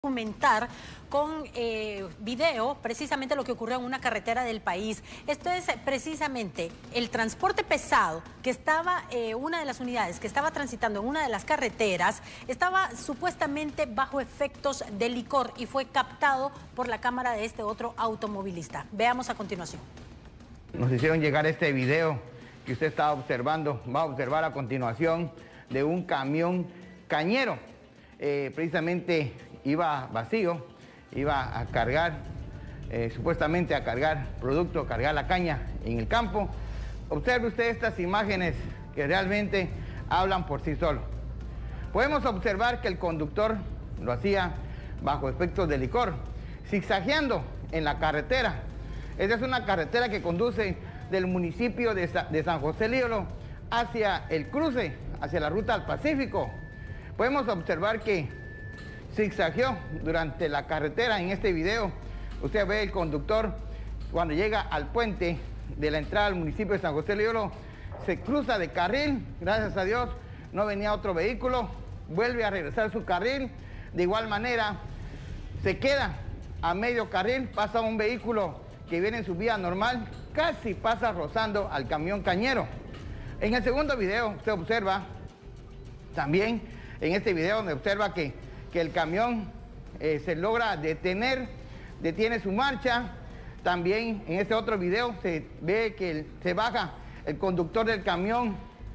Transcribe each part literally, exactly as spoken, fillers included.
Documentar con eh, video precisamente lo que ocurrió en una carretera del país. Esto es precisamente el transporte pesado que estaba, eh, una de las unidades que estaba transitando en una de las carreteras, estaba supuestamente bajo efectos de licor y fue captado por la cámara de este otro automovilista. Veamos a continuación. Nos hicieron llegar este video que usted está observando, va a observar a continuación, de un camión cañero. Eh, precisamente iba vacío, iba a cargar, eh, supuestamente a cargar producto, cargar la caña en el campo. Observe usted estas imágenes que realmente hablan por sí solos. Podemos observar que el conductor lo hacía bajo efectos de licor, zigzagueando en la carretera. Esta es una carretera que conduce del municipio de, Sa de San José Líbalo hacia el cruce, hacia la ruta al Pacífico. Podemos observar que zigzagueó durante la carretera. En este video usted ve el conductor cuando llega al puente de la entrada al municipio de San José Líbalo, se cruza de carril, gracias a Dios no venía otro vehículo, vuelve a regresar su carril, de igual manera se queda a medio carril, pasa un vehículo que viene en su vía normal, casi pasa rozando al camión cañero. En el segundo video usted observa también, en este video donde observa que que el camión eh, se logra detener, detiene su marcha. También en este otro video se ve que el, se baja el conductor del camión,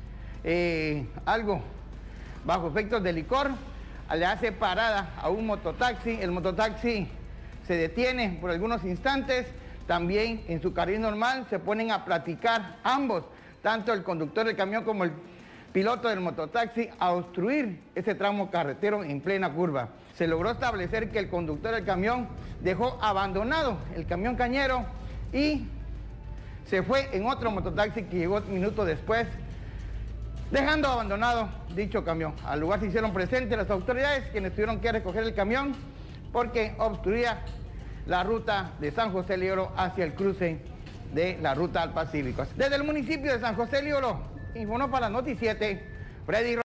eh, algo bajo efectos de licor, le hace parada a un mototaxi, el mototaxi se detiene por algunos instantes, también en su carril normal se ponen a platicar ambos, tanto el conductor del camión como el piloto del mototaxi, a obstruir ese tramo carretero en plena curva. Se logró establecer que el conductor del camión dejó abandonado el camión cañero y se fue en otro mototaxi que llegó minutos después, dejando abandonado dicho camión. Al lugar se hicieron presentes las autoridades, quienes tuvieron que recoger el camión porque obstruía la ruta de San José Líbalo hacia el cruce de la ruta al Pacífico. Desde el municipio de San José Líbalo, informó para Noticiete, Freddy.